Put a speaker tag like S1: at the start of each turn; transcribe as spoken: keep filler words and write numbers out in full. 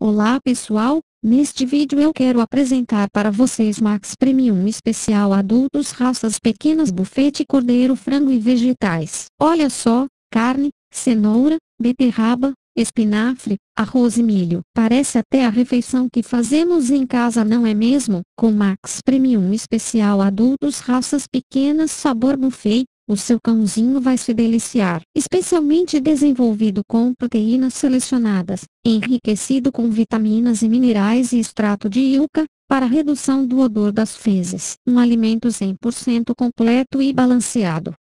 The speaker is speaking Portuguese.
S1: Olá pessoal, neste vídeo eu quero apresentar para vocês Max Premium Especial Adultos Raças Pequenas Buffet Cordeiro Frango e Vegetais. Olha só, carne, cenoura, beterraba, espinafre, arroz e milho. Parece até a refeição que fazemos em casa, não é mesmo? Com Max Premium Especial Adultos Raças Pequenas Sabor Buffet, o seu cãozinho vai se deliciar. Especialmente desenvolvido com proteínas selecionadas, enriquecido com vitaminas e minerais e extrato de yucca, para redução do odor das fezes. Um alimento cem por cento completo e balanceado.